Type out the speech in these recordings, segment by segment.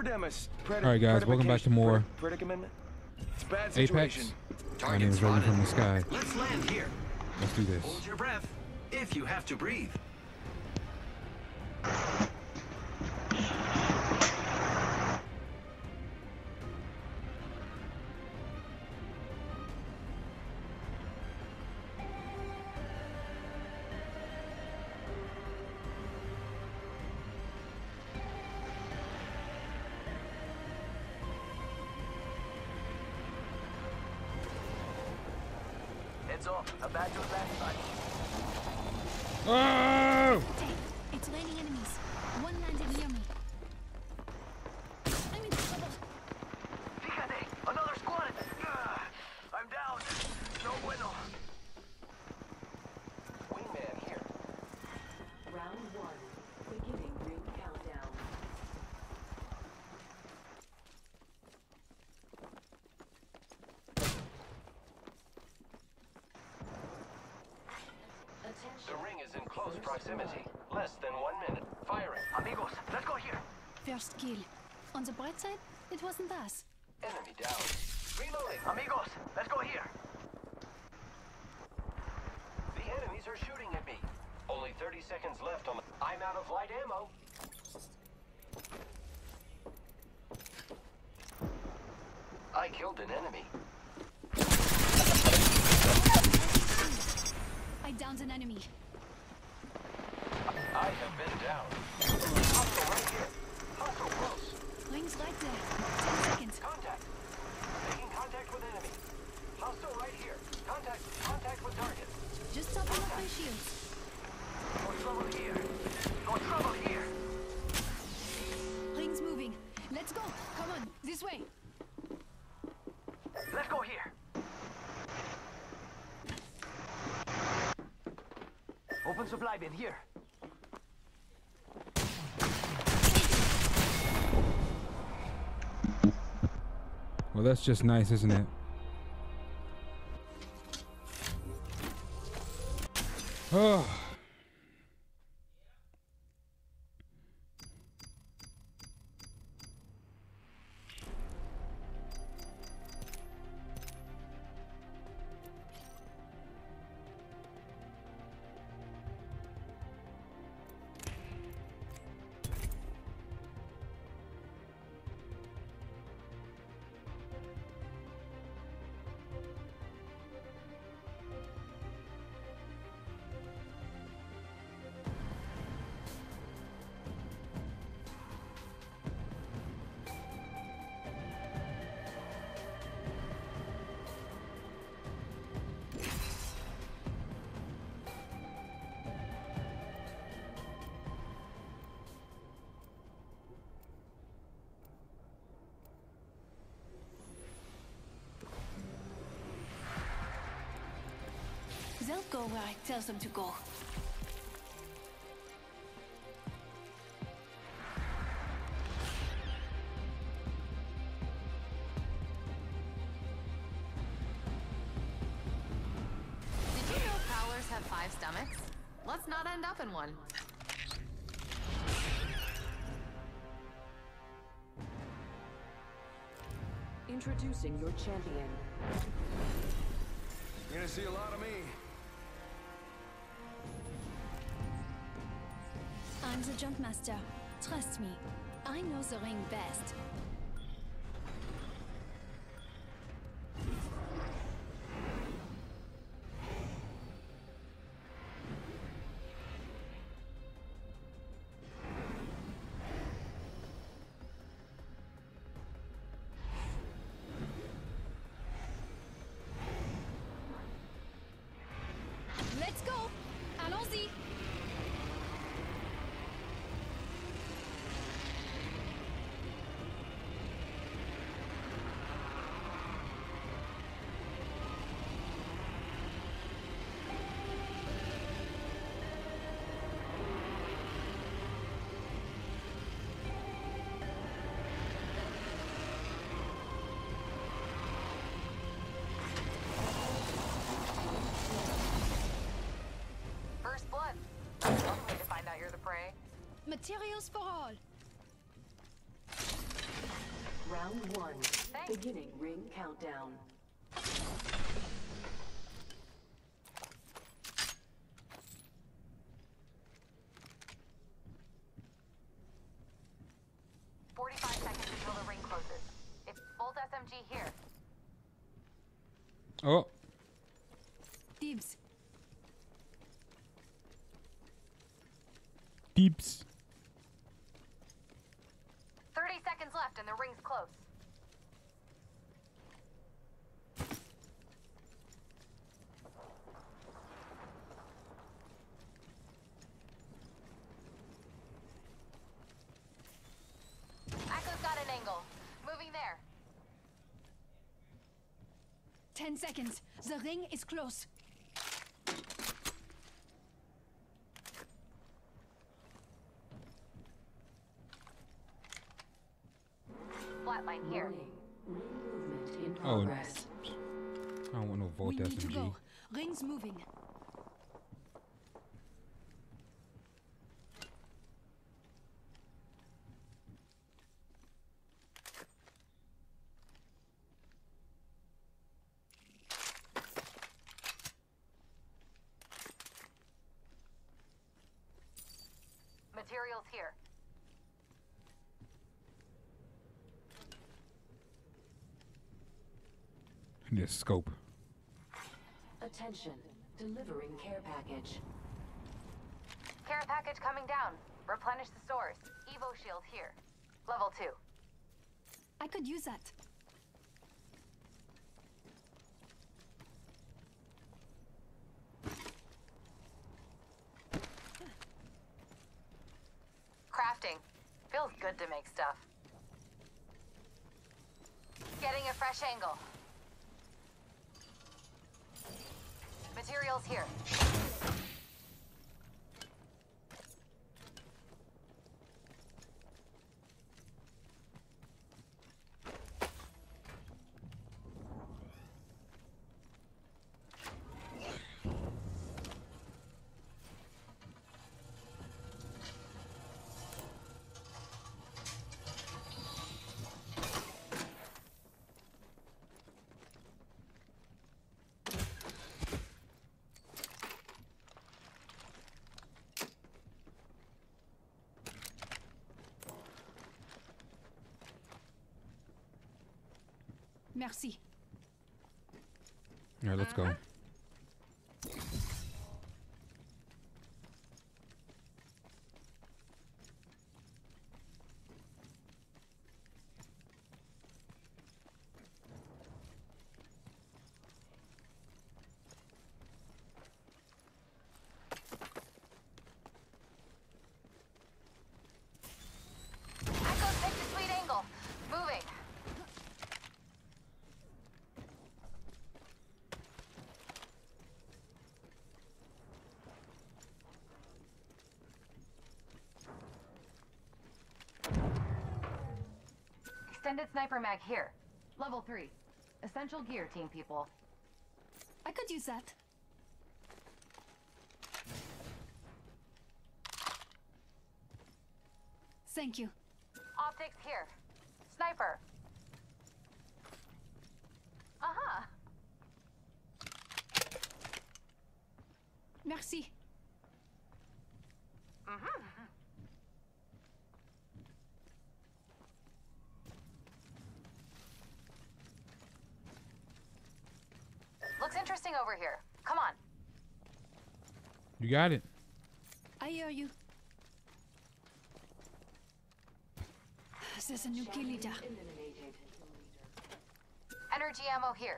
Alright guys, welcome back to more Apex. My name is Rogan from the Sky. Let's land here. Let's do this. Hold your breath if you have to breathe. Heads off. About to advance side. Oh! It's raining enemies. One landed near me. I'm in trouble. Fíjate, another squad. I'm down. No bueno. Wingman here. Round 1. Beginning ring countdown. The ring is in close proximity. Less than 1 minute. Firing. Amigos, let's go here. First kill. On the bright side, it wasn't us. Enemy down. Reloading. Amigos, let's go here. The enemies are shooting at me. Only 30 seconds left on the... I'm out of light ammo. I killed an enemy. I downed an enemy. I have been down. Hostile right here. Hostile close. Ring's right there. 10 seconds. Contact. Making contact with enemy. Hostile right here. Contact with target. Just topping up my shields. No trouble here. No trouble here. Ring's moving. Let's go. Come on, this way. Let's go here. Open supply bin here. Well, that's just nice, isn't it? Oh. They'll go where I tell them to go. Did you know prowlers have 5 stomachs? Let's not end up in one. Introducing your champion. You're gonna see a lot of me. I'm the jump master. Trust me. I know the ring best. Let's go! Allons-y! Materials for all. Round one. Beginning ring countdown. Seconds until the ring closes. It's Bolt SMG here. Oh. Dibs. Deeps. 30 seconds left and the ring's close. Echo's got an angle. Moving there. 10 seconds. The ring is close. Flatline here. Ring movement in Oh. progress. I don't want no Volt We need to SMG. go. Ring's moving. Materials here. I need a scope. Attention. Delivering care package. Care package coming down. Replenish the stores. Evo shield here. Level 2. I could use that. Crafting. Feels good to make stuff. Getting a fresh angle. Materials here. Merci. All right, let's go. Echo's picked a sweet angle. Moving. Extended sniper mag here. Level 3. Essential gear, team people. I could use that. Thank you. Optics here. Sniper. Uh-huh. Merci. Looks interesting over here. Come on. You got it. I hear you. There's a new kill leader. Eliminated. Energy ammo here.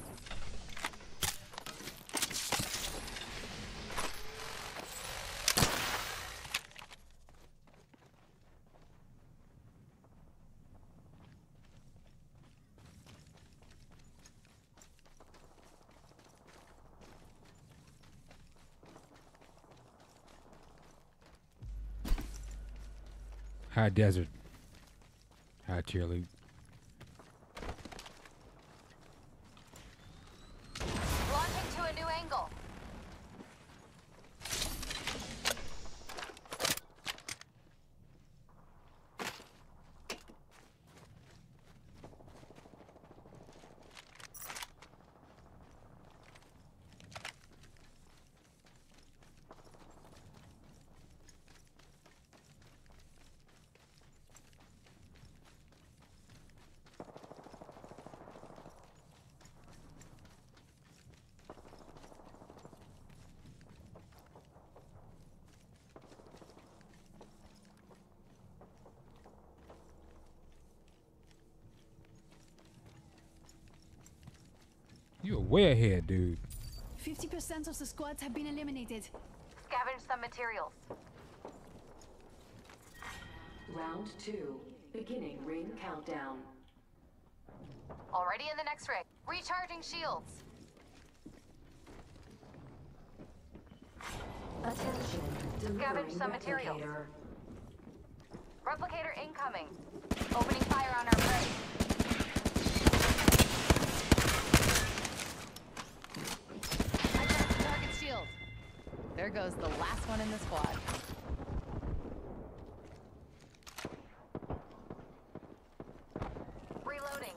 High desert. High cheerlead. Launching to a new angle. way ahead, dude. 50% of the squads have been eliminated. Scavenge some materials. Round 2. Beginning ring countdown. Already in the next ring. Recharging shields. Attention. Delivering some materials. replicator. Replicator incoming. Opening fire on our prey. I got the target shield. There goes the last one in the squad. Reloading.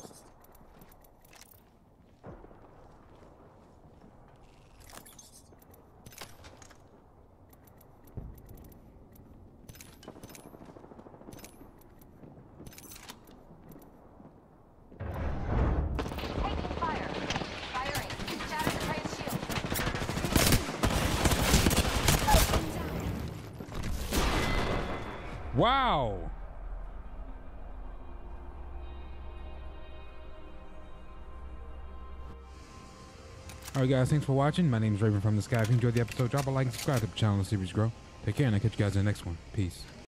Taking fire. Firing. Shatter the prey's shield. Wow. Alright guys, thanks for watching. My name is Raven from the Sky. If you enjoyed the episode, drop a like and subscribe to the channel and the series grow. Take care and I'll catch you guys in the next one. Peace.